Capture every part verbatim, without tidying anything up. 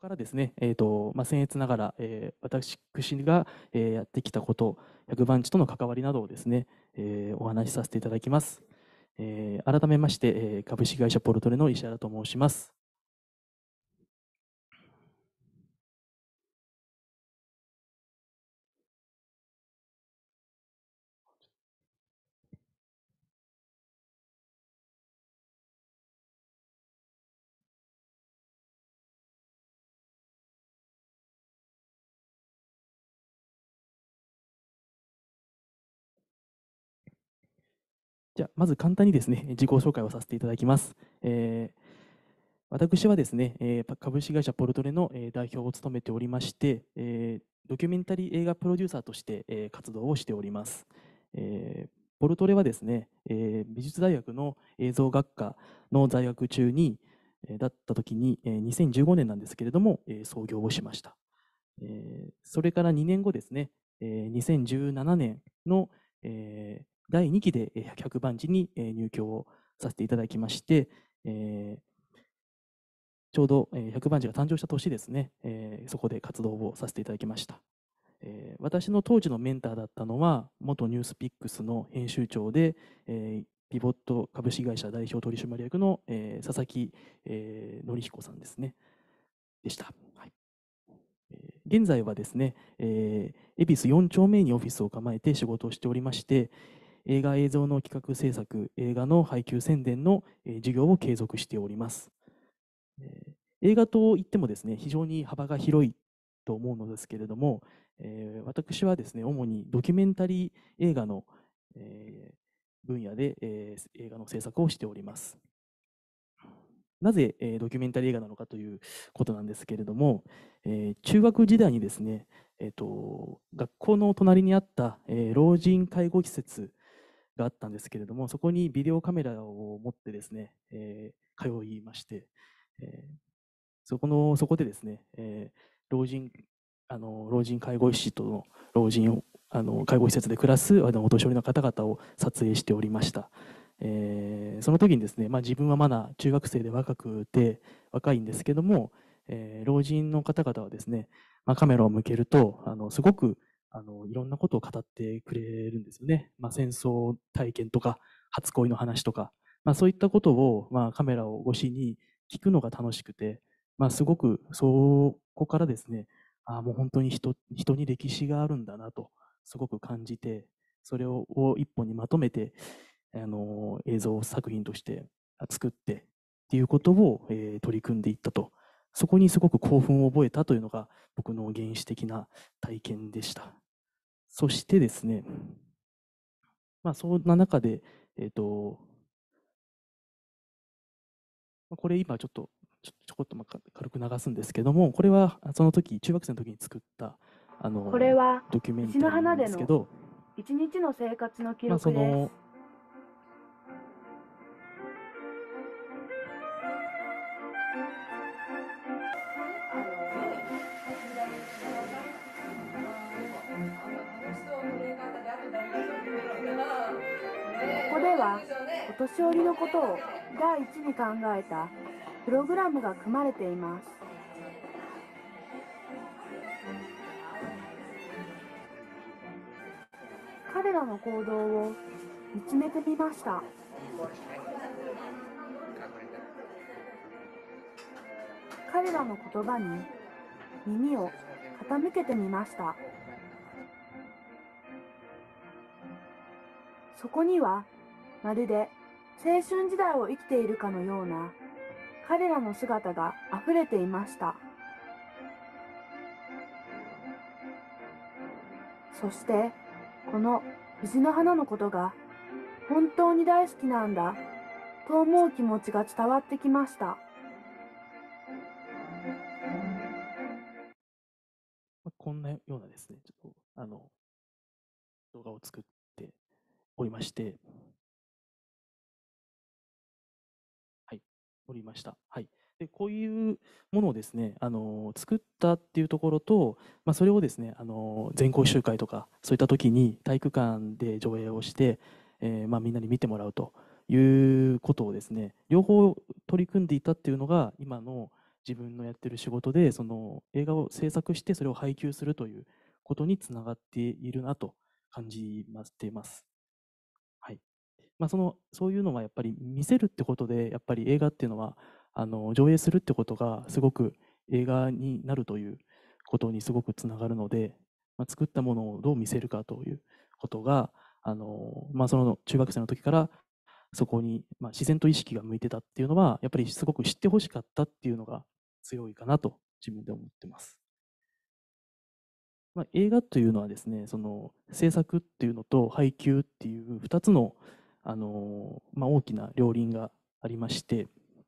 からですね、えーとまあ、僭越ながら、えー私が、えーやってきたこと、百番地との関わりなどをですね、えーお話しさせていただきます。えー改めまして、えー株式会社ポルトレの石原と申します。じゃあ、まず簡単にですね、自己紹介をさせていただきます。えー私はですね、えー株式会社ポルトレの、えー代表を務めておりまして、えードキュメンタリー映画プロデューサーとして、えー活動をしております。えーポルトレはですね、えー美術大学の映像学科の在学中に、えーだった時に、えーにせんじゅうごねんなんですけれども、えー創業をしました。えーそれからにねんごですね、えーにせんじゅうななねんの、えーだいにきでえーひゃく番地にえー入居をさせていただきまして、えーちょうど、えー、百番地が誕生した年ですね、えーそこで活動をさせていただきました。えー私の当時のメンターだったのは、元ニュースピックスの編集長で、えーピボット株式会社代表取締役の、えー佐々木、えー、典彦さんですね、でした。はい。えー現在はですね、えー恵比寿よん丁目にオフィスを構えて仕事をしておりまして、映画映像の企画制作、映画の配給宣伝の、えー事業を継続しております。えー映画といってもですね、非常に幅が広いと思うのですけれども、えー私はですね、主にドキュメンタリー映画の、えー分野で、えー映画の制作をしております。なぜ、えードキュメンタリー映画なのかということなんですけれども、えー中学時代にですね、えーと、学校の隣にあった、えー老人介護施設があったんですけれども、そこにビデオカメラを持ってですね、えー通いまして、えーそこの、そこでですね、えー老人、あの、老人介護士との老人を、あの、介護施設で暮らす、あの、お年寄りの方々を撮影しておりました。えーその時にですね、まあ、自分はまだ中学生で若くて、若いんですけども、えー老人の方々はですね、まあ、カメラを向けると、あの、すごく、あの、いろんなことを語ってくれるんですよね。まあ、戦争体験とか、初恋の話とか、まあ、そういったことを、まあ、カメラを越しに聞くのが楽しくて、まあ、すごくそこからですね、ああ、もう本当に人人に歴史があるんだなとすごく感じて、それを一本にまとめて、あの映像作品として作ってっていうことを、えー取り組んでいったと。そこにすごく興奮を覚えたというのが僕の原始的な体験でした。そしてですね、まあ、そんな中で、えっ、と、これ今ちょっとちょちょこっとまあ軽く流すんですけども、これはその時中学生の時に作ったあのこれはドキュメン藤のタリーなん花でのですけど、 一日の生活の記まあ、そ録です。 のここではお年寄りのことを第一に考えたプログラムが組まれています。彼らの行動を見つめてみました。彼らの言葉に耳を傾けてみました。そこにはまるで青春時代を生きているかのような彼らの姿があふれていました。そしてこの藤の花のことが本当に大好きなんだと思う気持ちが伝わってきました。 まあ、こんなようなですね、ちょっとあの動画を作っておりまして、はい、おりました。はい。で、こういうものをですね、あの、作ったっていうところと、まあ、それをですね、あの、全校集会とか、そういった時に体育館で上映をして、えーまあ、みんなに見てもらうということをですね、両方取り組んでいたっていうのが、今の、 自分のやってる仕事で、その映画を制作してそれを配給するということにつながっているなと感じましています。はい。まあ、その、そういうのはやっぱり見せるってことで、やっぱり映画っていうのは、あの、上映するってことがすごく映画になるということにすごくつながるので、まあ、作ったものをどう見せるかということが、あの、まあ、その中学生の時からそこに、まあ、自然と意識が向いてたっていうのは、やっぱりすごく知ってほしかったっていうのが強いかなと自分で思ってます。まあ、映画というのはですね、その制作っていうのと配給っていうふたつの、あのまあ、大きな両輪がありまして、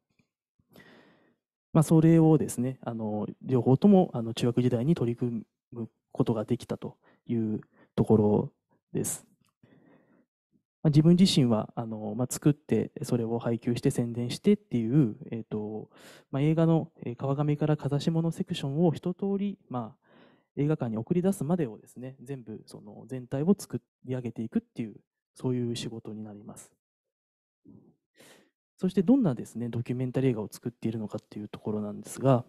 まあ、それをですね、あの両方ともあの中学時代に取り組むことができたというところです。まあ、自分自身はあの、まあ、作ってそれを配給して宣伝してっていう、えーとまあ、映画のえー川上から風下のセクションを一通り、まあ、映画館に送り出すまでをですね、全部その全体を作り上げていくっていう、そういう仕事になります。そしてどんなですね、ドキュメンタリー映画を作っているのかっていうところなんですが、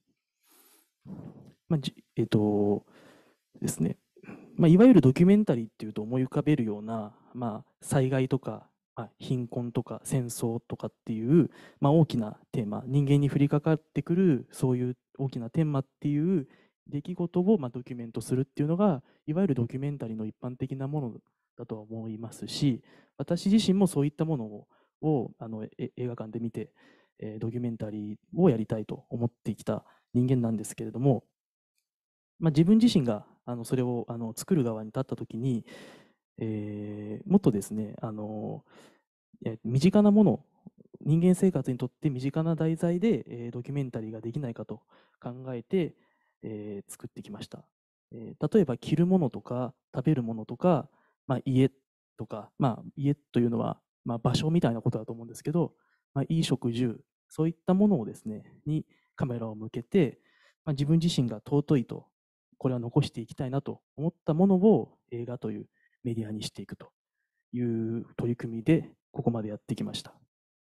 まあ、じえっ、とですね、まあ、いわゆるドキュメンタリーっていうと思い浮かべるような、まあ、災害とか、まあ、貧困とか戦争とかっていう、まあ、大きなテーマ、人間に降りかかってくるそういう大きなテーマっていう出来事をまあドキュメントするっていうのが、いわゆるドキュメンタリーの一般的なものだとは思いますし、私自身もそういったものををあのえ映画館で見て、えードキュメンタリーをやりたいと思ってきた人間なんですけれども、まあ、自分自身があのそれをあの作る側に立った時に、えーもっとですね、あのえ身近なもの、人間生活にとって身近な題材で、えードキュメンタリーができないかと考えて、えー作ってきました。えー例えば着るものとか食べるものとか、まあ、家とか、まあ、家というのは、まあ、場所みたいなことだと思うんですけど、まあ、衣食住、そういったものをですね、にカメラを向けて、まあ、自分自身が尊いと、これは残していきたいなと思ったものを映画というメディアにしていくという取り組みで、ここまでやってきました。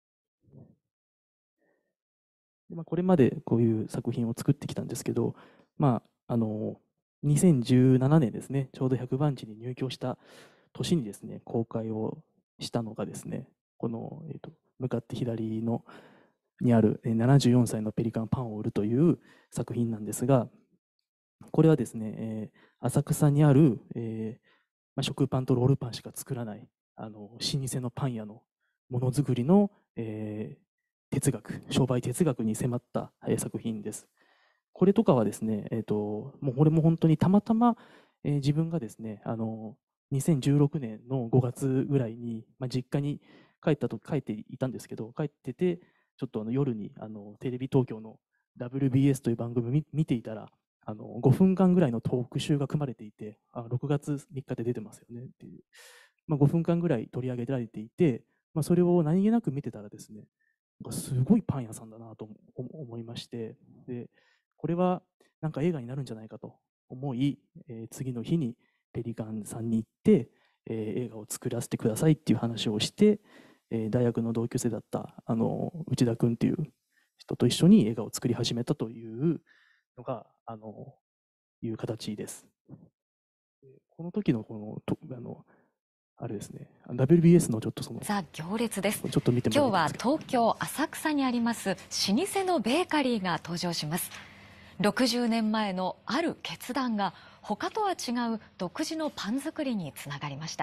でまあ、これまでこういう作品を作ってきたんですけど、まあ、あのにせんじゅうななねんですね、ちょうどひゃくばん地に入居した年にですね、公開をしたのがですね、この、えーと向かって左のにあるえーななじゅうよんさいのペリカンパンを売るという作品なんですが、これはですね、えー浅草にある、えーまあ、食パンとロールパンしか作らないあの老舗のパン屋のものづくりの、えー哲学、商売哲学に迫った、えー作品です。これとかはですね、えーと、もうこれも本当にたまたま、えー自分がですね、あのにせんじゅうろくねんのごがつぐらいに、まあ、実家に帰ったと帰っていたんですけど、帰ってて、ちょっとあの夜にあのテレビ東京の ダブリュービーエス という番組を見見ていたら、あのごふんかんぐらいの特集が組まれていて、あろくがつみっかで出てますよねっていう、まあ、ごふんかんぐらい取り上げられていて、まあ、それを何気なく見てたらですね、なんかすごいパン屋さんだなと思いまして、でこれはなんか映画になるんじゃないかと思い、えー次の日にペリカンさんに行って、えー映画を作らせてくださいっていう話をして、えー大学の同級生だったあの内田君っていう人と一緒に映画を作り始めたというのがあのいう形です。この時のこのとあのあれですね、ダブリュービーエス のちょっとそのザ・行列です。 ちょっと見てもら今日はいたいんですけど、 東京浅草にあります老舗のベーカリーが登場します。ろくじゅうねんまえのある決断が他とは違う独自のパン作りにつながりました。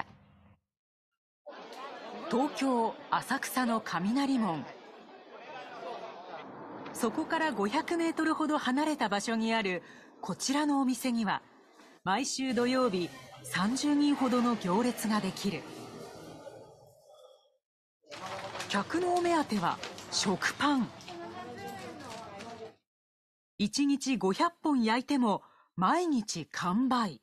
東京浅草の雷門、そこからごひゃくメートルほど離れた場所にあるこちらのお店には毎週土曜日さんじゅうにんほどの行列ができる。客のお目当ては食パン。いちにちごひゃっぽん焼いても毎日完売。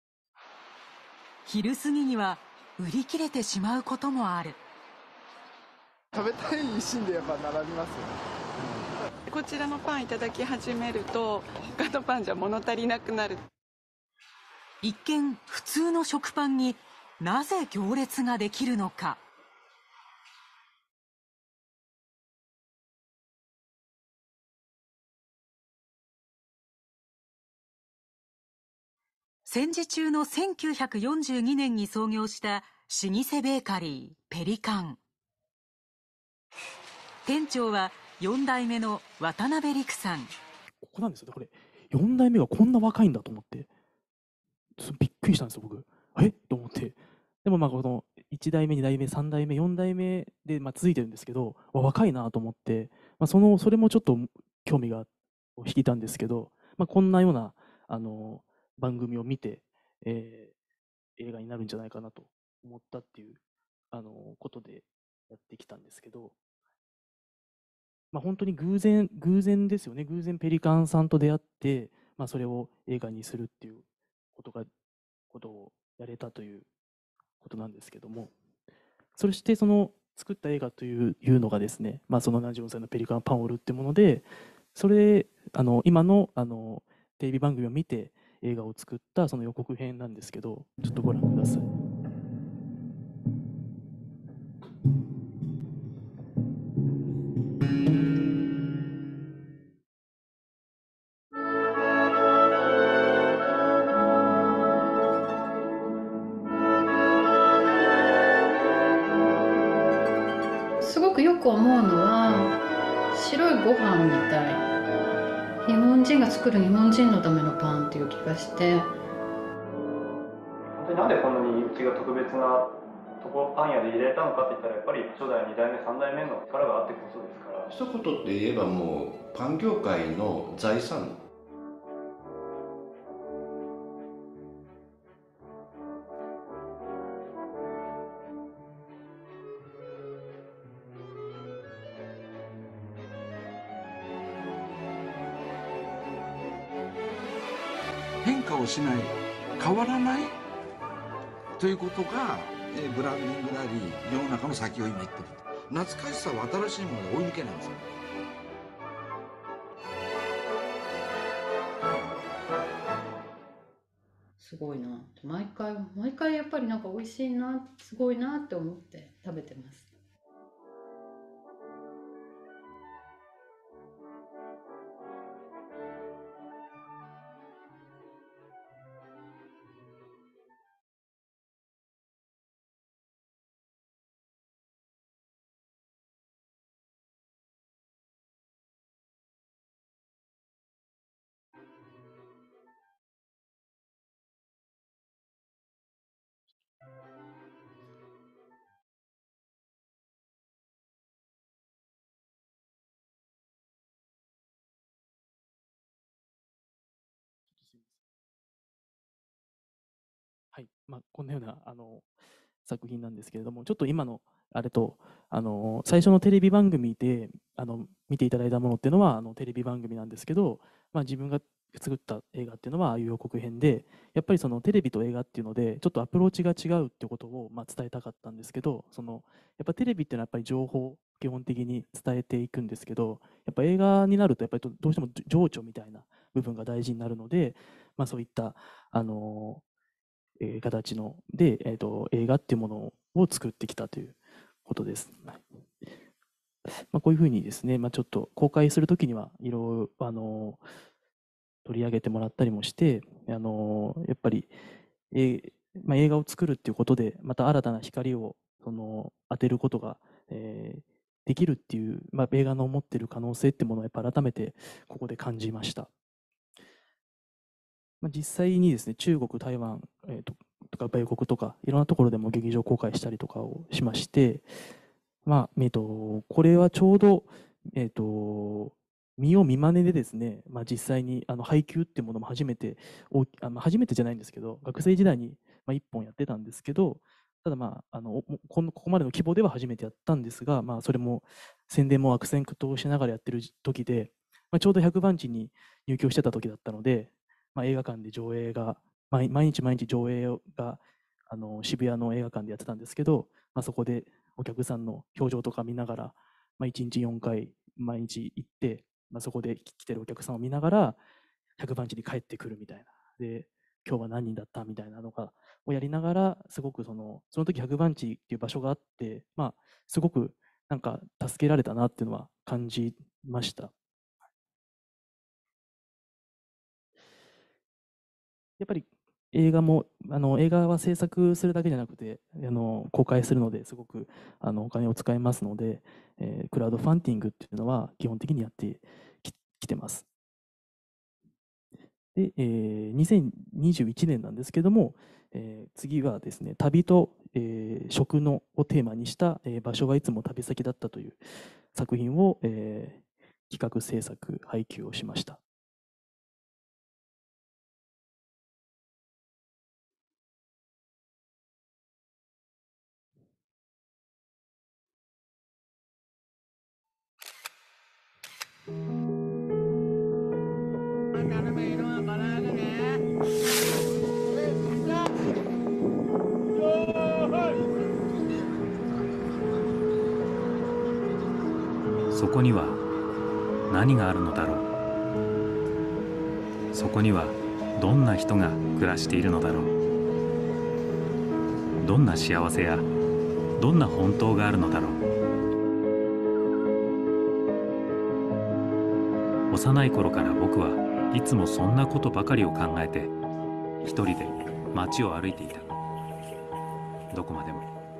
昼過ぎには売り切れてしまうこともある。 食べたい一心でやっぱ並びますよね。 こちらのパンいただき始めると他のパンじゃ物足りなくなる。 一見普通の食パンになぜ行列ができるのか。 戦時中のせんきゅうひゃくよんじゅうにねんに創業した老舗ベーカリーペリカン。店長はよん代目の渡辺陸さん。 ここなんですよね、これ。よん代目がこんな若いんだと思って、ちょっとびっくりしたんですよ、僕。えと思って。でもまあこのいち代目、に代目、さん代目、よん代目でまあ続いてるんですけど、わ若いなと思って、まあ、そのそれもちょっと興味が引いたんですけど、まあ、こんなようなあの番組を見て、えー映画になるんじゃないかなと思ったっていうあのことでやってきたんですけど、まあ、本当に偶然、偶然ですよね。偶然ペリカンさんと出会って、まあ、それを映画にするっていうことが、ことをやれたということなんですけども、そしてその作った映画といういうのがですね、まあ、そのななじゅうよんさいのペリカンパンを売るってもので、それ、あの、今の、あの、テレビ番組を見て映画を作ったその予告編なんですけど、ちょっとご覧ください。 すごくよく思うのは白いご飯みたい、日本人が作る日本人のためのパンっていう気がして。 本当になんでこんなにうちが特別なとこパン屋で入れたのかって言ったら、やっぱり初代、に代目、さん代目の力があってこそですから。 一言で言えばもうパン業界の財産。 変化をしない、変わらないということが、えブランディングなり世の中の先を今言ってる。懐かしさは新しいもので追い抜けないんですよ。 すごいな、毎回毎回やっぱりなんか美味しいな、すごいなって思って食べてます。 はい、まあ、こんなようなあの作品なんですけれども、ちょっと今のあれと、あの最初のテレビ番組であの見ていただいたものっていうのはあのテレビ番組なんですけど、まあ、自分が作った映画っていうのはああいう予告編で、やっぱりそのテレビと映画っていうのでちょっとアプローチが違うってことをまあ伝えたかったんですけど、そのやっぱテレビっていうのはやっぱり情報を基本的に伝えていくんですけど、やっぱ映画になるとやっぱりどどうしても情緒みたいな部分が大事になるので、まあ、そういったあのえー形ので、えーと、映画っていうものを作ってきたということです。はい。まあ、こういうふうにですね、まあ、ちょっと公開するときにはいろいろあの取り上げてもらったりもして、あのやっぱり、えーまあ、映画を作るっていうことで、また新たな光をその当てることが、えーできるっていう、まあ、映画の持っている可能性っていうものをやっぱ改めてここで感じました。まあ、実際にですね、中国、台湾、えーと、とか米国とか、いろんなところでも劇場公開したりとかをしまして、まあ、えーと、これはちょうど、えーと、見よう見まねでですね、まあ、実際にあの配給っていうものも初めて、大きあの初めてじゃないんですけど、学生時代にまあいっぽんやってたんですけど、ただまあ、あのこのここまでの規模では初めてやったんですが、まあ、それも宣伝も悪戦苦闘しながらやってる時で、まあ、ちょうどひゃくばん地に入居してた時だったので、まあ、映画館で上映が、毎毎日毎日上映があの渋谷の映画館でやってたんですけど、まあ、そこでお客さんの表情とか見ながら、まあ、いちにちよんかい毎日行って、まあ、そこで来てるお客さんを見ながらひゃくばん地に帰ってくるみたいな。で、今日は何人だったみたいなのがをやりながら、すごくそのその時ひゃくばん地っていう場所があって、まあ、すごくなんか助けられたなっていうのは感じました。やっぱり映画もあの映画は制作するだけじゃなくてあの公開するのですごくあのお金を使えますので、えークラウドファンディングっていうのは基本的にやってききてます。で、えーにせんにじゅういちねんなんですけども、えー次はですね、旅と、えー食のをテーマにした、えー場所はいつも旅先だったという作品を、えー企画制作配給をしました。 そこには何があるのだろう。そこにはどんな人が暮らしているのだろう。どんな幸せやどんな本当があるのだろう。幼い頃から僕はいつもそんなことばかりを考えて一人で街を歩いていた。どこまでも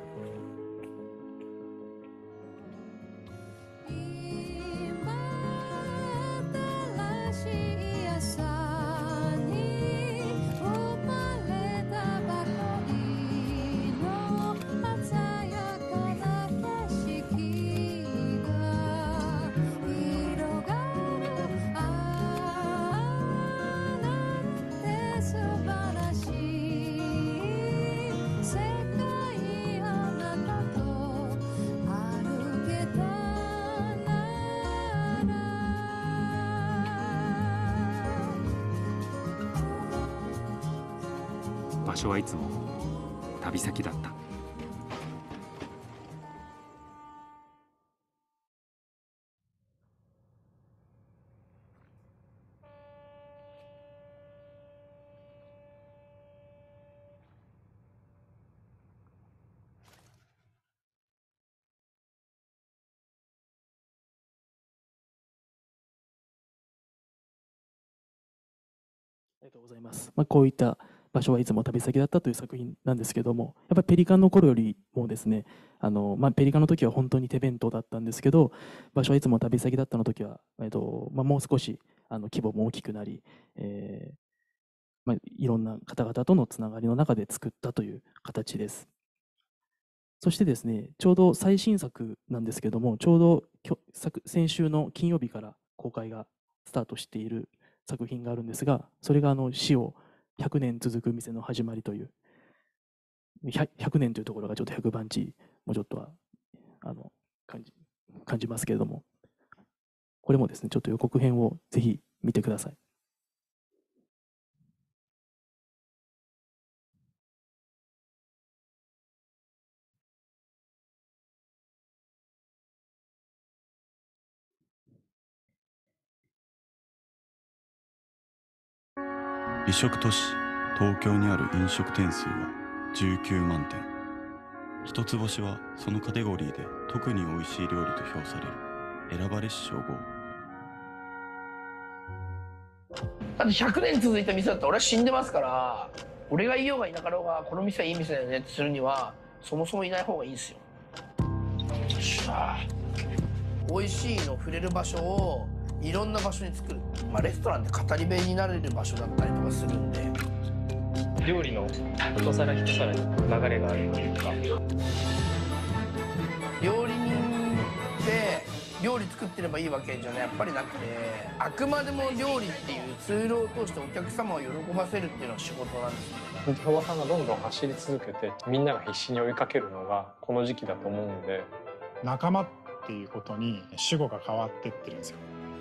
場所はいつも旅先だった。 ありがとうございます。まあ、こういった場所はいつも旅先だったという作品なんですけども、やっぱりペリカンの頃よりもですね、あのまあ、ペリカンの時は本当に手弁当だったんですけど、場所はいつも旅先だったの時は、えっとまあ、もう少しあの規模も大きくなり、えーまあ、いろんな方々とのつながりの中で作ったという形です。そしてですね、ちょうど最新作なんですけども、ちょうどきょ昨先週の金曜日から公開がスタートしている作品があるんですが、それがあの死をひゃくねん続く店の始まりという、ひゃくねんというところがちょっとひゃくばんちもうちょっとはあの感じ感じますけれども、これもですね、ちょっと予告編をぜひ見てください。 美食都市東京にある飲食店数はじゅうきゅうまんてん。一つ星はそのカテゴリーで特に美味しい料理と評される選ばれし称号。 だってひゃくねん続いた店だったら俺は死んでますから、俺がいようがいなかろうがこの店はいい店だよねってするにはそもそもいない方がいいんですよ。よっしゃ、美味しいの触れる場所をいろんな場所に作る、まあ、レストランって語り部になれる場所だったりとかするんで、 料理の一皿一皿に流れがあるというか、 料理人って料理作ってればいいわけじゃねやっぱりなくて、あくまでも料理っていうツールを通してお客様を喜ばせるっていうのが仕事なんですよ。 鳥羽さんがどんどん走り続けてみんなが必死に追いかけるのがこの時期だと思うんで、 仲間っていうことに主語が変わってってるんですよ。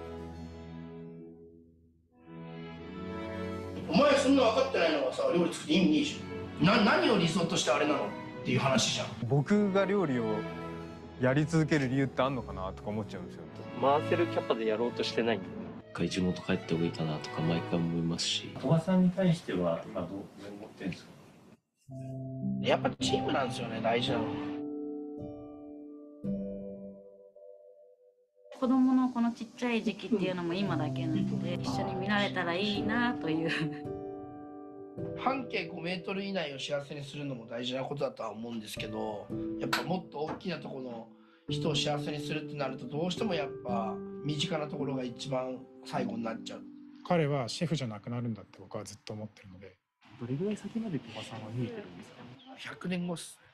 お前そんな分かってないのはさ、料理作って意味ねえじゃん。な何を理想としてあれなのっていう話じゃん。 僕が料理をやり続ける理由ってあんのかなとか思っちゃうんですよ。 回せるキャパでやろうとしてないんで、 一回地元帰ってもいいかなとか毎回思いますし。 鳥羽さんに対しては今どう思ってるんですか？ やっぱチームなんですよね、大事なの。 子供のこのちっちゃい時期っていうのも今だけなので、一緒に見られたらいいなという半径ごメートル以内を幸せにするのも大事なことだとは思うんですけど、やっぱもっと大きなところの人を幸せにするってなると、どうしてもやっぱ身近なところが一番最後になっちゃう。 彼はシェフじゃなくなるんだって僕はずっと思ってるので。 どれぐらい先まで鳥羽さんは見えてるんですか？ ひゃくねんごっす。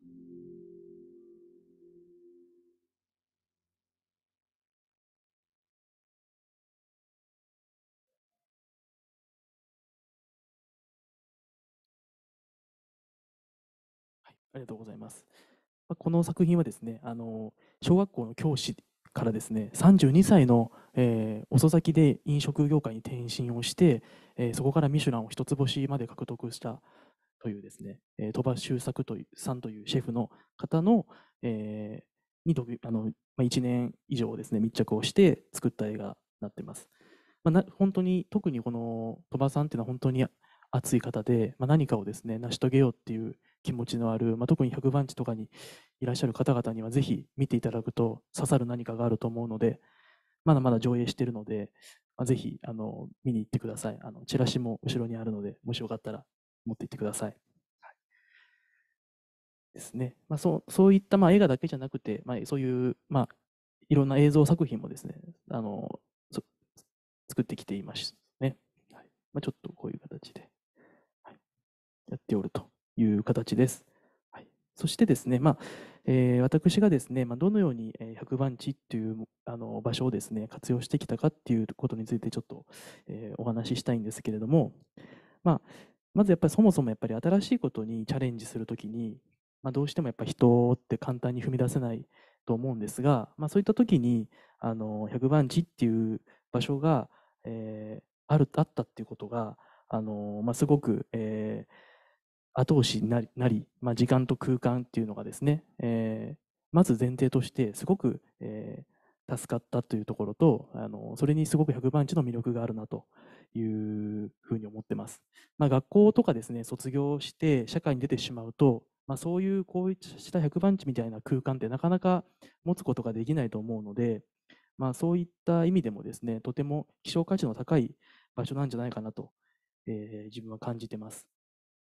はい、ありがとうございます。ま、この作品はですね、あの、小学校の教師からですね、さんじゅうにさいの、えー遅咲きで飲食業界に転身をして、えーそこからミシュランを一つ星まで獲得したというですね、えー鳥羽周作というさんというシェフの方の、えーにドキュあの、ま、いちねん以上ですね、密着をして作った映画なってます。ま、なほんとに特にこの鳥羽さんっていうのはほんとに熱い方で、ま、何かをですね、成し遂げようっていう気持ちのある、ま、特に百番地とかにいらっしゃる方々にはぜひ見ていただくと刺さる何かがあると思うので、まだまだ上映してるので、ま、ぜひあの、見に行ってください。あの、チラシも後ろにあるので、もしよかったら持って行ってください。はい。ですね。ま、そうそういった、ま、映画だけじゃなくて、ま、そういう、ま、いろんな映像作品もですね、あの、そ作ってきていますね。はい。ま、ちょっとこういう形で、はい、やっておるという形です。はい。そしてですね、ま、えー私がですね、ま、どのように、え、百番地っていうあの、場所をですね、活用してきたかっていうことについてちょっと、えーお話ししたいんですけれども、ま、まずやっぱりそもそもやっぱり新しいことにチャレンジする時に、ま、どうしてもやっぱ人って簡単に踏み出せないと思うんですが、ま、そういった時に、あの、百番地っていう場所が、えーあるあったっていうことが、あの、ま、すごく、えー後押しになりなり、ま、時間と空間っていうのがですね、えーまず前提としてすごく、えー助かったというところと、あの、それにすごく百番地の魅力があるなというふうに思ってます。ま、学校とかですね、卒業して社会に出てしまうと、ま、そういうこういした百番地みたいな空間ってなかなか持つことができないと思うので、まあ、そういった意味でもですね、とても希少価値の高い場所なんじゃないかなと、えー自分は感じてます。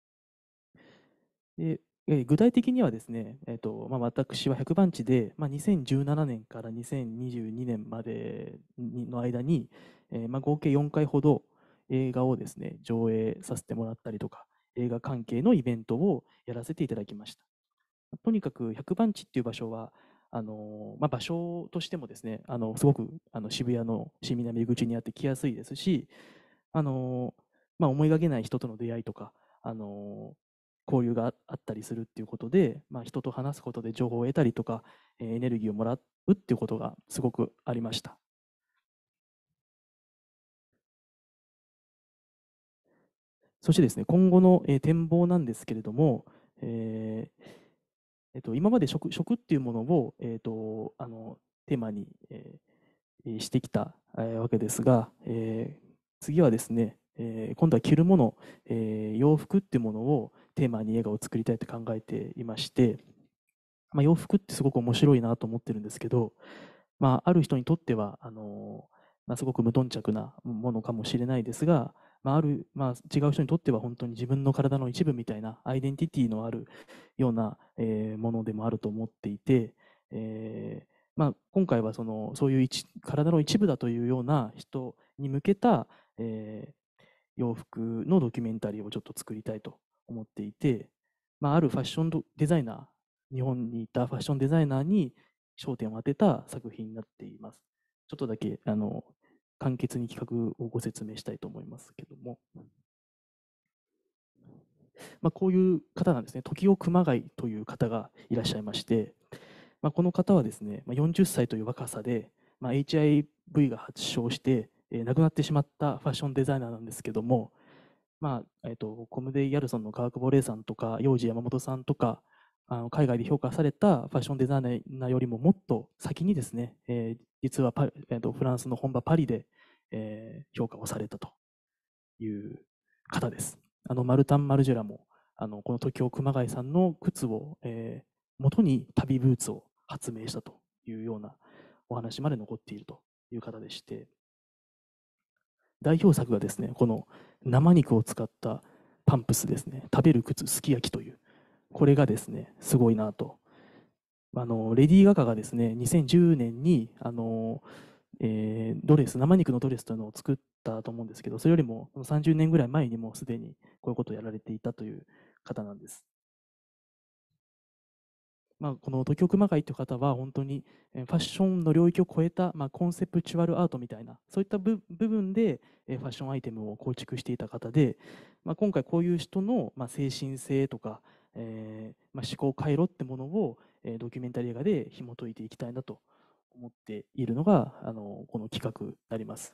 で、えー具体的にはですね、えっと、まあ、私は百番地で、まあ、にせんじゅうななねんからにせんにじゅうにねんまでにの間に、えーまあ、合計よんかいほど映画をですね、上映させてもらったりとか、映画関係のイベントをやらせていただきました。とにかく百番地っていう場所は、あの、まあ、場所としてもですね、あの、すごく、あの、渋谷の新南口にあって来やすいですし、あの、まあ、思いがけない人との出会いとか、あの、交流があったりするっていうことで、まあ、人と話すことで情報を得たりとか、えーエネルギーをもらうっていうことがすごくありました。そしてですね、今後の、えー展望なんですけれども、えーえっと、今まで食食っていうものを、えっと、あの、テーマに、えーしてきた、えーわけですが、えー次はですね、えー今度は着るもの、えー洋服っていうものをテーマに映画を作りたいと考えていまして、まあ、洋服ってすごく面白いなと思ってるんですけど、まあ、ある人にとっては、あの、まあ、すごく無頓着なものかもしれないですが、まあ、ある、まあ、違う人にとっては本当に自分の体の一部みたいなアイデンティティのあるような、えーものでもあると思っていて、えーまあ、今回はそのそういう一体の一部だというような人に向けた、えー洋服のドキュメンタリーをちょっと作りたいと思っていて、まあ、あるファッションドデザイナー、日本にいたファッションデザイナーに焦点を当てた作品になっています。ちょっとだけ、あの、簡潔に企画をご説明したいと思いますけども。まあ、こういう方なんですね。時代熊谷という方がいらっしゃいまして、まあ、この方はですね、まあ、よんじゅっさいという若さで、まあ、エイチアイブイ が発症して、えー亡くなってしまったファッションデザイナーなんですけども、まあ、えっと、コムデイ・ギャルソンの川久保玲さんとか、幼児山本さんとか、あの海外で評価されたファッションデザイナーよりももっと先にですね、えー実はパリ、えーとフランスの本場パリで、えー評価をされたという方です。あのマルタン・マルジェラも、あのこの時代熊谷さんの靴を、えー元に旅ブーツを発明したというようなお話まで残っているという方でして、代表作がですね、この生肉を使ったパパンプスですね。食べる靴、すき焼きという。これがですね、すごいなと。あの、レディー・ガガがですね、にせんじゅうねんに、あの、えードレス、生肉のドレスというのを作ったと思うんですけど、それよりもさんじゅうねんぐらい前にもうすでにこういうことをやられていたという方なんです。まあ、この時代熊谷という方は本当にえーファッションの領域を超えた、まあ、コンセプチュアルアートみたいなそういった部部分でえーファッションアイテムを構築していた方で、まあ、今回こういう人の、まあ、精神性とか、えーまあ、思考回路ってものを、えードキュメンタリー映画で紐解いていきたいなと思っているのがあのこの企画になります。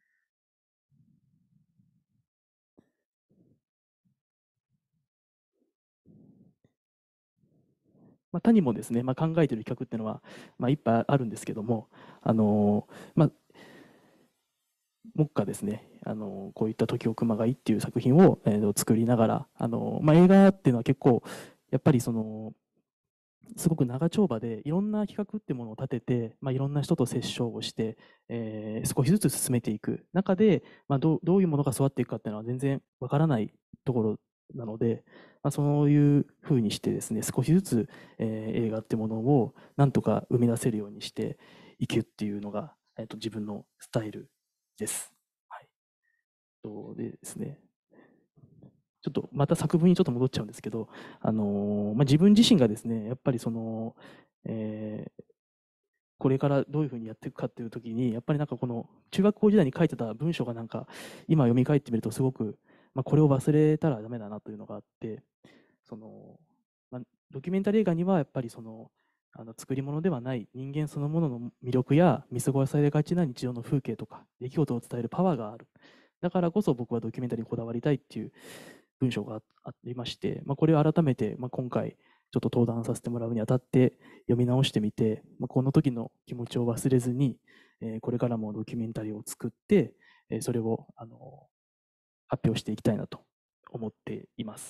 まあ、他にもですね、まあ、考えている企画っていうのは、まあ、いっぱいあるんですけども、あのまあ、目下ですね、あのこういった時を熊谷っていう作品を、えー作りながら、あのまあ、映画っていうのは結構、やっぱりその、すごく長丁場でいろんな企画っていうものを立てて、まあ、いろんな人と折衝をして、えー少しずつ進めていく中で、まあ、どうどういうものが育っていくかっていうのは全然わからないところなので、まあ、そういうふうにしてですね、少しずつ、えー映画っていうものをなんとか生み出せるようにしていくっていうのが、えーと自分のスタイルです。はい。とでですね、ちょっとまた作文にちょっと戻っちゃうんですけど、あのーまあ、自分自身がですね、やっぱりその、えーこれからどういうふうにやっていくかっていう時に、やっぱりなんかこの中学校時代に書いてた文章がなんか、今読み返ってみるとすごく、まあ、これを忘れたらダメだなというのがあって、その、まあ、ドキュメンタリー映画にはやっぱりその、あの作り物ではない人間そのものの魅力や見過ごされがちな日常の風景とか出来事を伝えるパワーがある。だからこそ僕はドキュメンタリーにこだわりたいっていう文章があありまして、まあ、これを改めて、まあ、今回ちょっと登壇させてもらうにあたって読み直してみて、まあ、この時の気持ちを忘れずに、えーこれからもドキュメンタリーを作って、えーそれをあの発表していきたいなと思っています。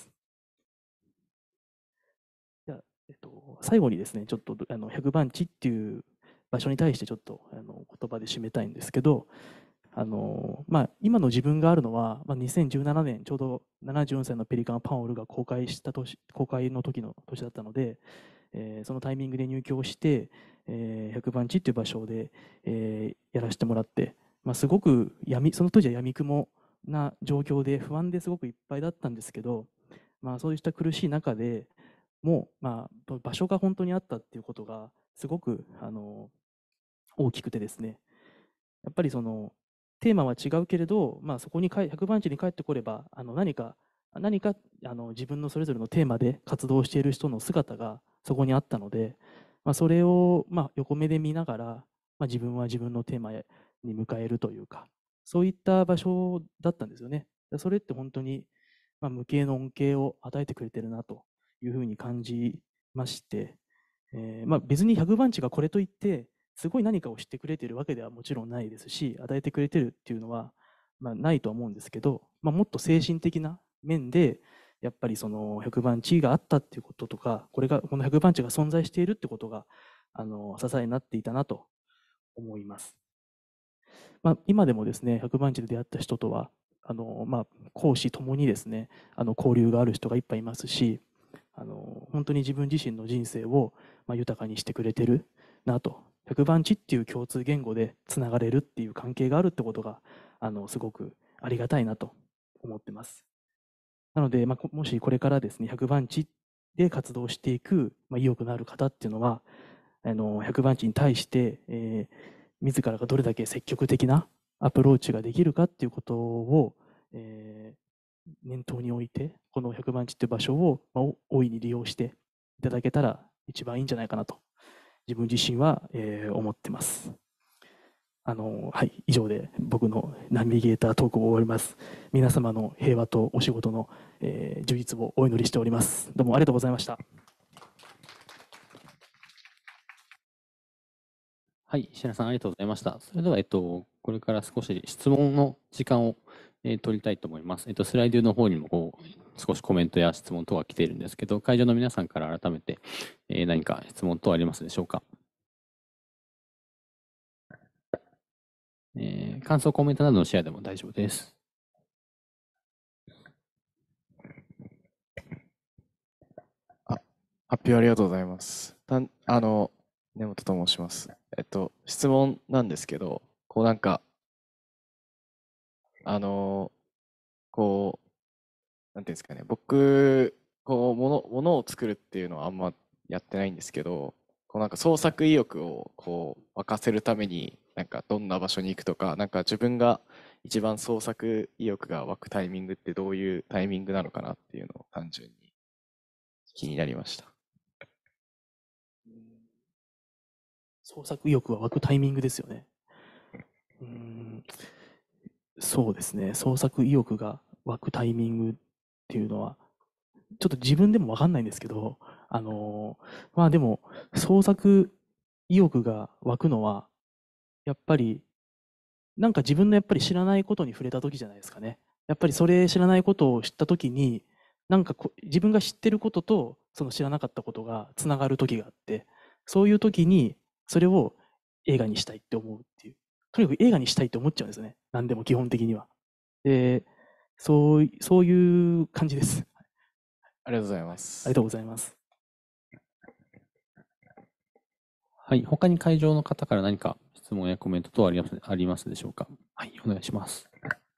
じゃあ、えっと、最後にですね、ちょっとあのひゃくばん地っていう場所に対してちょっとあの言葉で締めたいんですけど、あのまあ、今の自分があるのは、まあ、にせんじゅうななねん、ちょうどななじゅうよんさいのペリカン・パンオルが公開した年、公開の時の年だったので、えーそのタイミングで入居をして、えー、ひゃくばん地っていう場所で、えーやらせてもらって、まあ、すごく闇、その当時は闇雲な状況で不安ですごくいっぱいだったんですけど、まあ、そうした苦しい中でもう、まあ、場所が本当にあったっていうことがすごくあの大きくてですね、やっぱりそのテーマは違うけれど、まあ、そこにかいひゃくばん地に帰ってこればあの何か何かあの自分のそれぞれのテーマで活動している人の姿がそこにあったので、まあ、それをまあ横目で見ながら、まあ、自分は自分のテーマに迎えるというか、そういった場所だったんですよね。それって本当に、まあ、無形の恩恵を与えてくれてるなというふうに感じまして、えーまあ、別にひゃくばん地がこれといってすごい何かをしてくれているわけではもちろんないですし、与えてくれてるっていうのは、まあ、ないとは思うんですけど、まあ、もっと精神的な面でやっぱりそのひゃくばん地があったっていうこととか、これがこのひゃくばん地が存在しているってことがあの支えになっていたなと思います。まあ、今でもですね、ひゃくばん地で出会った人とはあの、まあ、講師ともにですね、あの交流がある人がいっぱいいますし、あの本当に自分自身の人生を、まあ、豊かにしてくれてるなと。ひゃくばん地っていう共通言語でつながれるっていう関係があるってことがあのすごくありがたいなと思ってます。なので、まあ、こもしこれからですね、ひゃくばん地で活動していく、まあ、意欲のある方っていうのは、あのひゃくばん地に対して、えー自らがどれだけ積極的なアプローチができるかっていうことを、えー念頭に置いて、このひゃくばん地っていう場所を、まあ、大いに利用していただけたら一番いいんじゃないかなと、自分自身は、えー思ってます。あのはい、以上で僕のナビゲータートークを終わります。皆様の平和とお仕事の、えー充実をお祈りしております。どうもありがとうございました。 はい、石原さんありがとうございました。それでは、えっと、これから少し質問の時間を、えー取りたいと思います。えっと、スライドの方にもこう少しコメントや質問等が来ているんですけど、会場の皆さんから改めて、えー何か質問等ありますでしょうか。えー感想、コメントなどのシェアでも大丈夫です。 表ありがとうございます。たんあの、根本と申します。えっと、質問なんですけど、こうなんか、あの、こう、なんていうんですかね、僕、こう、もの、ものを作るっていうのはあんまやってないんですけど、こうなんか創作意欲をこう沸かせるために、なんかどんな場所に行くとか、なんか自分が一番創作意欲が湧くタイミングってどういうタイミングなのかなっていうのを単純に気になりました。 創作意欲が湧くタイミングですよね。うーん、そうですね。創作意欲が湧くタイミングっていうのは、ちょっと自分でもわかんないんですけど、あの、まあでも、創作意欲が湧くのは、やっぱり、なんか自分のやっぱり知らないことに触れた時じゃないですかね。やっぱりそれ知らないことを知った時に、なんかこ自分が知ってることと、その知らなかったことがつながる時があって、そういう時に、それを映画にしたいって思うっていう。とにかく映画にしたいって思っちゃうんですよね。何でも基本的には。で、そういそういう感じです。 ありがとうございます。 ありがとうございます。 はい、他に会場の方から何か質問やコメント等ありますありますでしょうか。はい、お願いします。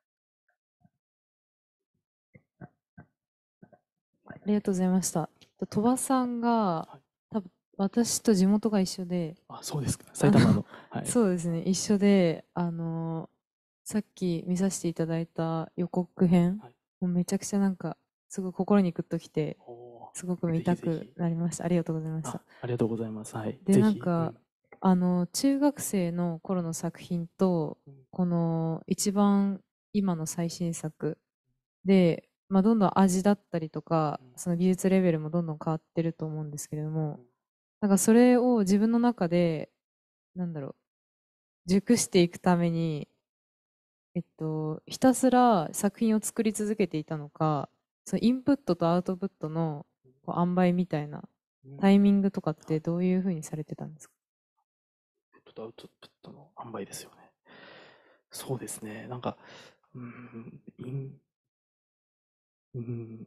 ありがとうございました。鳥羽さんが、多分私と地元が一緒で、 あ、そうですか。埼玉の。はい。 そうですね、一緒で、あの、さっき見させていただいた予告編、 はい、 もうめちゃくちゃなんか、すごい心にグッときて、すごく見たくなりました。ありがとうございました。 あ、ありがとうございます。はい。 で、 ぜひなんか、うん、あの、中学生の頃の作品と、この一番今の最新作で、まあ、どんどん味だったりとか、その技術レベルもどんどん変わってると思うんですけれども、なんかそれを自分の中で、なんだろう、熟していくために、えっと、ひたすら作品を作り続けていたのか、そのインプットとアウトプットのこう塩梅みたいなタイミングとかってどういうふうにされてたんですか？ インプットとアウトプットの塩梅ですよね。そうですね。なんか、うーん、イン、うーん、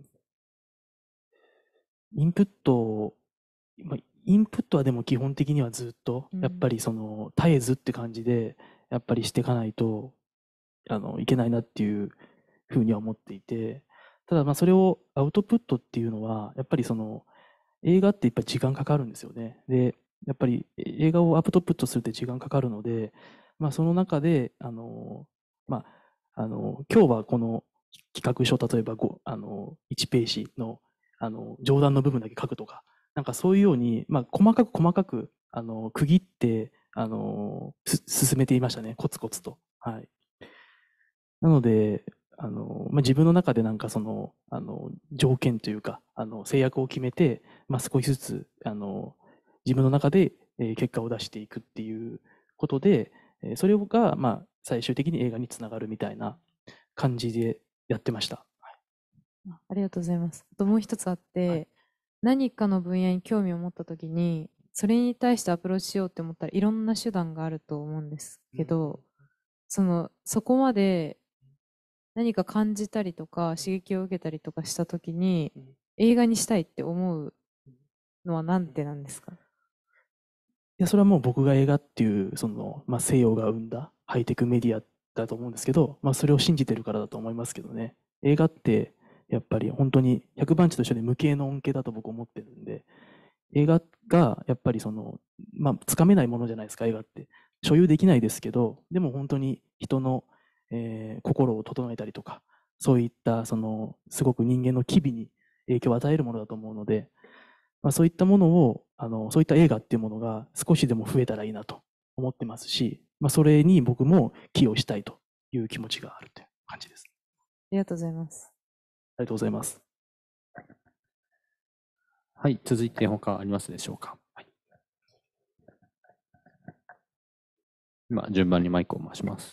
インプット、まあ、インプットはでも基本的にはずっと、やっぱりその、絶えずって感じで、やっぱりしていかないと、あの、いけないなっていうふうには思っていて、ただまあそれをアウトプットっていうのは、やっぱりその、映画ってやっぱり時間かかるんですよね。で、やっぱり映画をアウトプットするって時間かかるので、まあその中で、あの、まあ、あの、今日はこの企画書、例えばごあの、いちページの、あの、上段の部分だけ書くとか、なんかそういうように、まあ細かく細かく、あの、区切って、あの、す進めていましたね。コツコツと。はい。なので、あの、まあ、自分の中でなんかその、あの、条件というか、あの、制約を決めて、まあ、少しずつ、あの、自分の中で、えー結果を出していくっていうことで、えーそれが、まあ、最終的に映画につながるみたいな感じでやってました。 あありがとうございます。あともう一つあって、何かの分野に興味を持ったときに、それに対してアプローチしようって思ったらいろんな手段があると思うんですけど、その、そこまで何か感じたりとか刺激を受けたりとかしたときに、映画にしたいって思うのはなんでなんですか？ いや、それはもう僕が映画っていう、その、まあ、西洋が生んだハイテクメディアだと思うんですけど、まあ、それを信じてるからだと思いますけどね。映画って、やっぱり本当にひゃくばんちと一緒で無形の恩恵だと僕思ってるんで、映画がやっぱりその、まあ、つかめないものじゃないですか、映画って。所有できないですけど、でも本当に人の、えー心を整えたりとか、そういったその、すごく人間の機微に影響を与えるものだと思うので、まあ、そういったものを、あの、そういった映画っていうものが少しでも増えたらいいなと思ってますし、まあ、それに僕も寄与したいという気持ちがあるという感じです。 ありがとうございます。 ありがとうございます。 はい、続いて他ありますでしょうか。はい、今、順番にマイクを回します。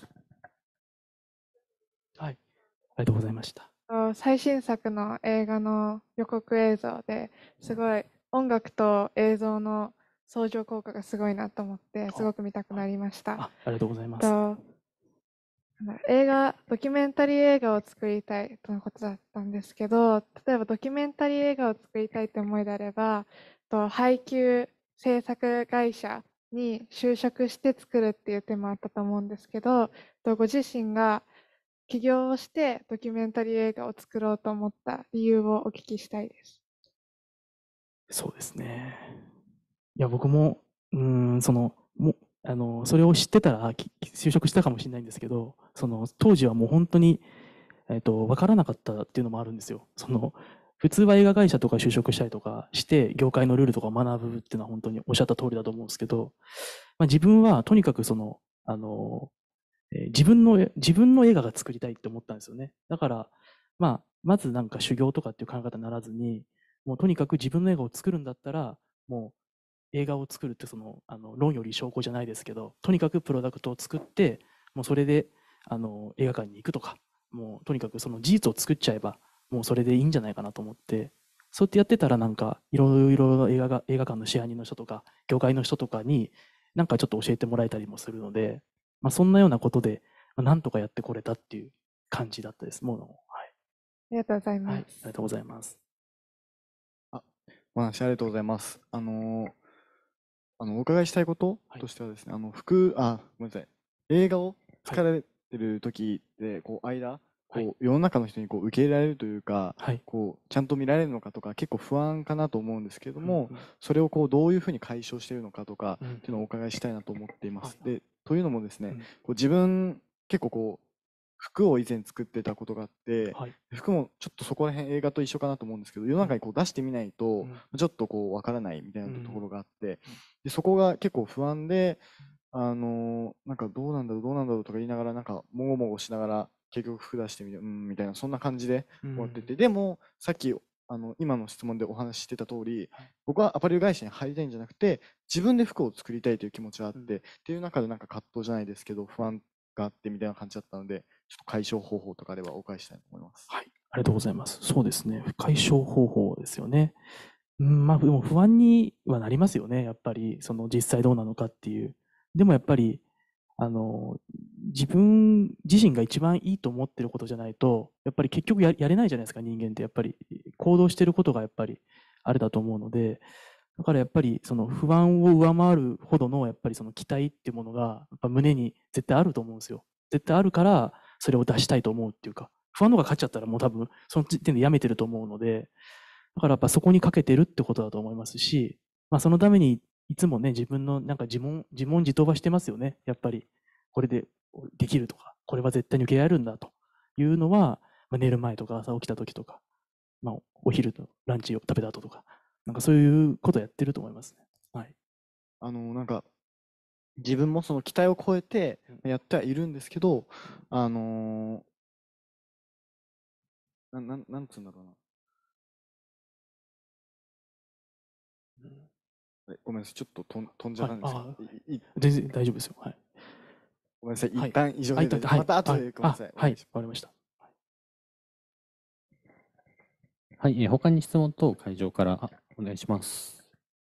はい、ありがとうございました。 最新作の映画の予告映像ですごい音楽と映像の相乗効果がすごいなと思ってすごく見たくなりました。 あ、ありがとうございます。 と映画ドキュメンタリー映画を作りたいとのことだったんですけど、例えばドキュメンタリー映画を作りたいという思いであればと配給制作会社に就職して作るっていう手もあったと思うんですけど、とご自身が起業をしてドキュメンタリー映画を作ろうと思った理由をお聞きしたいです。 そうですね。いや、僕も、うーん、その、もあの、それを知ってたら、き就職したかもしれないんですけど、その、当時はもう本当に、えっと、分からなかったっていうのもあるんですよ。その、普通は映画会社とか就職したりとかして、業界のルールとかを学ぶっていうのは本当におっしゃった通りだと思うんですけど、まあ、自分はとにかくその、あの、えー自分の、自分の映画が作りたいって思ったんですよね。だから、まあ、まずなんか修行とかっていう考え方にならずに、もうとにかく自分の映画を作るんだったら、もう映画を作るってその、あの、論より証拠じゃないですけど、とにかくプロダクトを作って、もうそれで、あの、映画館に行くとか、もうとにかくその事実を作っちゃえば、もうそれでいいんじゃないかなと思って、そうやってやってたらなんか、いろいろ映画が、映画館の支配人の人とか、業界の人とかに、なんかちょっと教えてもらえたりもするので、まあそんなようなことで、まあなんとかやってこれたっていう感じだったです。もう、はい。 ありがとうございます。 はい、ありがとうございます。 あ、お話ありがとうございます。あのーあの、お伺いしたいこととしてはですね、あの、服、あ、ごめんなさい。映画を作られてる時で、こう、間、こう、世の中の人にこう受け入れられるというか、こう、ちゃんと見られるのかとか、結構不安かなと思うんですけれども、それをこう、どういうふうに解消しているのかとか、っていうのをお伺いしたいなと思っています。で、というのもですね、こう自分、結構こう、服を以前作ってたことがあって、服もちょっとそこら辺映画と一緒かなと思うんですけど、世の中にこう出してみないと、ちょっとこう、わからないみたいなところがあって、で、そこが結構不安で、あのーなんかどうなんだろう、どうなんだろうとか言いながら、なんか、もごもごしながら、結局服出してみて、うん、みたいな、そんな感じで思ってて、でも、さっき、あの、今の質問でお話ししてた通り、僕はアパレル会社に入りたいんじゃなくて、自分で服を作りたいという気持ちがあって、っていう中でなんか葛藤じゃないですけど、不安があってみたいな感じだったので、ちょっと解消方法とかあればお伺いしたいと思います。 はい、ありがとうございます。そうですね。解消方法ですよね。うん、まあ、でも不安にはなりますよね。やっぱり、その実際どうなのかっていう。でもやっぱり、あの、自分自身が一番いいと思ってることじゃないと、やっぱり結局ややれないじゃないですか、人間って。やっぱり行動してることがやっぱりあれだと思うので、だからやっぱりその不安を上回るほどのやっぱりその期待っていうものがやっぱ胸に絶対あると思うんですよ。絶対あるからそれを出したいと思うっていうか、不安の方が勝っちゃったらもう多分その時点でやめてると思うので、だからやっぱそこにかけてるってことだと思いますし、まあそのためにいつもね、自分のなんか自問、自問自答はしてますよね。やっぱりこれでできるとか、これは絶対に受けられるんだというのは、まあ、寝る前とか朝起きた時とか、まあお昼とランチを食べた後とか、なんかそういうことやってると思いますね。はい。 あの、なんか、自分もその期待を超えてやってはいるんですけど、あのー、な、なん、なんつうんだろうな。はい、ごめんなさい、ちょっと飛ん飛んじゃったんですけど、 はいいい全然大丈夫ですよ。はい。 ごめんなさい、 はい一旦以上で、 あ一旦はいまた後ではいごめんなさい。 あはい、わかりました。 はい、えー他に質問等会場からあお願いします。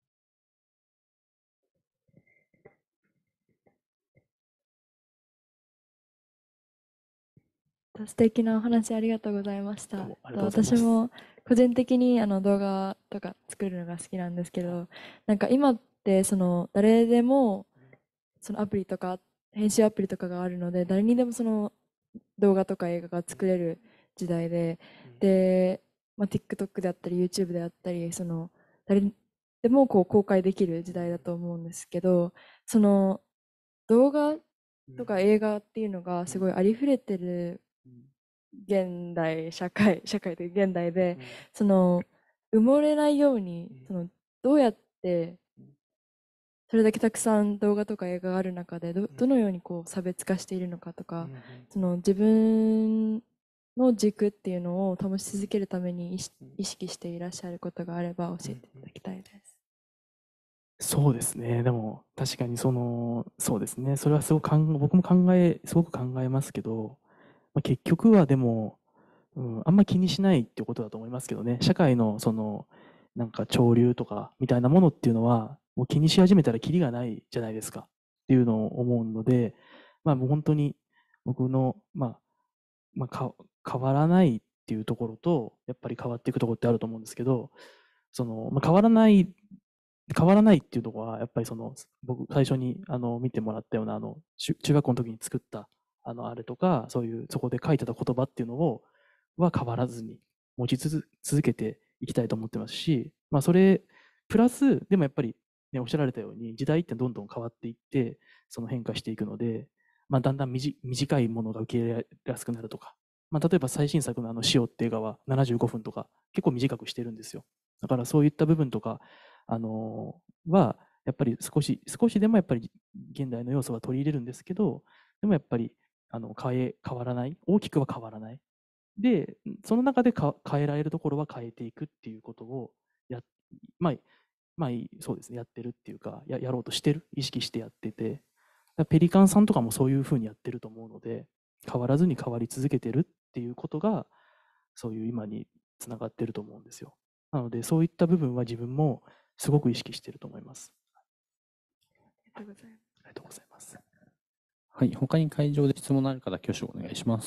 素敵なお話ありがとうございました。 ありがとうございます私も個人的にあの動画とか作るのが好きなんですけど、なんか今ってその誰でもそのアプリとか編集アプリとかがあるので、誰にでもその動画とか映画が作れる時代で、で、まあ、TikTok であったり YouTube であったり、その誰でもこう公開できる時代だと思うんですけど、その動画とか映画っていうのがすごいありふれてる現代社会社会で現代で、その埋もれないように、そのどうやってそれだけたくさん動画とか映画がある中でどどのようにこう差別化しているのかとか、その自分の軸っていうのを保ち続けるために意識意識していらっしゃることがあれば教えていただきたいです。 そうですね。でも確かにその、そうですね。それはすごくかん僕も考え、すごく考えますけど、まあ、結局はでも、うん、あんま気にしないっていうことだと思いますけどね。社会のその、なんか潮流とかみたいなものっていうのは、もう気にし始めたらキリがないじゃないですかっていうのを思うので、まあもう本当に僕の、まあ、まあか変わらないっていうところと、やっぱり変わっていくところってあると思うんですけど、その、まあ、変わらない変わらないっていうところは、やっぱりその、僕、最初にあの見てもらったような、あの中中学校の時に作ったあのあれとか、そういう、そこで書いてた言葉っていうのをは変わらずに持ちつ続けていきたいと思ってますし、まあ、それ、プラス、でもやっぱり、ね、おっしゃられたように、時代ってどんどん変わっていって、その変化していくので、まあ、だんだん短短いものが受け入れやすくなるとか、まあ、例えば最新作のあの、シオって映画はななじゅうごふんとか、結構短くしてるんですよ。だからそういった部分とか、あのーは、やっぱり少し、少しでもやっぱり現代の要素は取り入れるんですけど、でもやっぱり、あの、変え、変わらない。大きくは変わらない。で、その中でか変えられるところは変えていくっていうことをや、まあ、まあ、そうですね、やってるっていうか、ややろうとしてる、意識してやってて、ペリカンさんとかもそういうふうにやってると思うので、変わらずに変わり続けてるっていうことが、そういう今につながってると思うんですよ。なので、そういった部分は自分もすごく意識してると思います。 ありがとうございます。 ありがとうございます。 はい、他に会場で質問のある方、挙手をお願いします。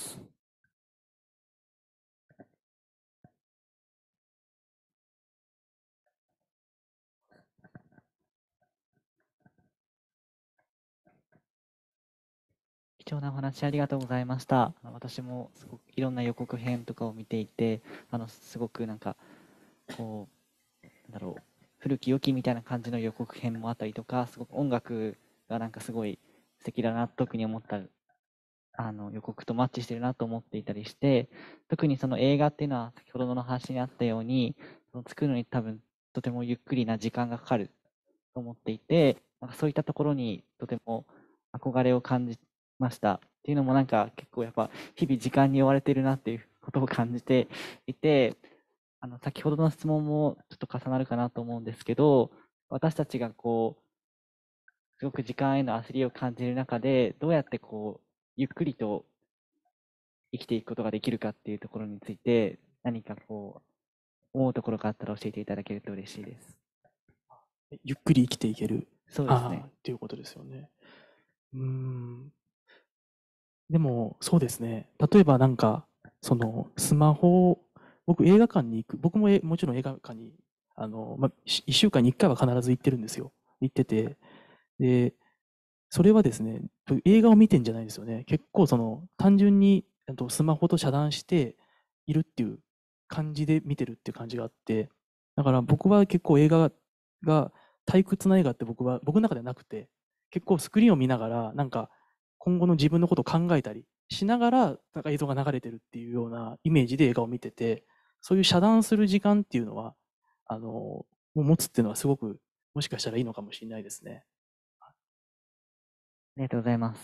貴重なお話ありがとうございました。私もすごくいろんな予告編とかを見ていて、あのすごくなんかこうなんだろう、古き良きみたいな感じの予告編もあったりとか、すごく音楽がなんかすごい素敵だなと特に思ったあの予告とマッチしてるなと思っていたりして、特にその映画っていうのは先ほどの話にあったように、その作るのに多分とてもゆっくりな時間がかかると思っていて、なんかそういったところにとても憧れを感じました。っていうのもなんか結構やっぱ日々時間に追われてるなっていうことを感じていて、あの先ほどの質問もちょっと重なるかなと思うんですけど、私たちがこうすごく時間への焦りを感じる中で、どうやってこうゆっくりと生きていくことができるかっていうところについて、何かこう思うところがあったら教えていただけると嬉しいです。 ゆっくり生きていける。 そうですね。 っていうことですよね。うーん。でも、そうですね。例えばなんか、その、スマホ、僕映画館に行く、僕もえもちろん映画館に、あの、ま、いっしゅうかんにいっかいは必ず行ってるんですよ。行ってて。で、それはですね、映画を見てんじゃないですよね。結構その、単純に、あとスマホと遮断しているっていう感じで見てるっていう感じがあって、だから僕は結構映画が退屈な映画って僕は、僕の中ではなくて、結構スクリーンを見ながら、なんか今後の自分のことを考えたりしながら、なんか映像が流れてるっていうようなイメージで映画を見てて、そういう遮断する時間っていうのは、あの、もう持つっていうのはすごく、もしかしたらいいのかもしれないですね。 ありがとうございます。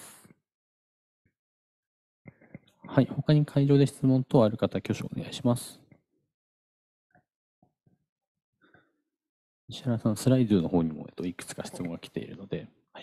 はい、他に会場で質問等ある方、挙手お願いします。石原さん、スライドの方にも、えっと、いくつか質問が来ているので、はい。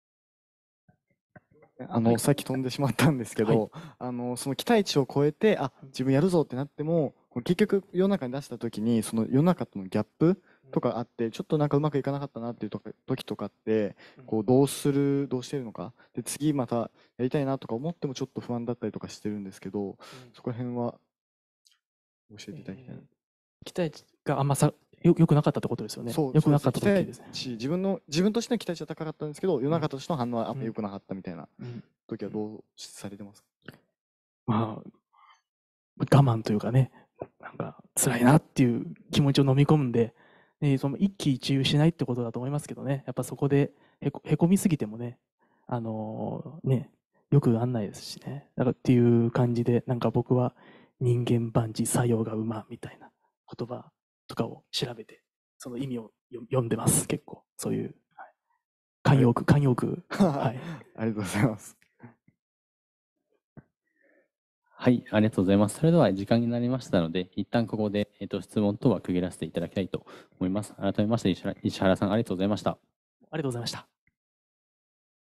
あの、さっき飛んでしまったんですけど、はい、あの、その期待値を超えて、あ、自分やるぞってなっても、結局世の中に出したときに、その世の中とのギャップとかあって、ちょっとなんかうまくいかなかったなっていう時とかって、こう、どうする、どうしてるのか。で、次またやりたいなとか思ってもちょっと不安だったりとかしてるんですけど、そこら辺は教えていただきたいな。 期待値があんまさ、よくなかったってことですよね。 そう、 よくなかった時ですね。 自分の、自分としての期待値は高かったんですけど、世の中としての反応はあんま良くなかったみたいな時はどうされてますか？ まあ、我慢というかね、なんか辛いなっていう気持ちを飲み込んで、でその一喜一憂しないってことだと思いますけどね、やっぱそこでへこ、へこみすぎてもね、あのー、ね、よくなんないですしね。だからっていう感じで、なんか僕は人間万事作用が馬みたいな言葉とかを調べて、その意味を読んでます、結構。そういう。はい、慣用句、慣用句。はい。 ありがとうございます。 はい、ありがとうございます。それでは時間になりましたので、一旦ここで、えっと、質問等は区切らせていただきたいと思います。改めまして、石原さん、ありがとうございました。 ありがとうございました。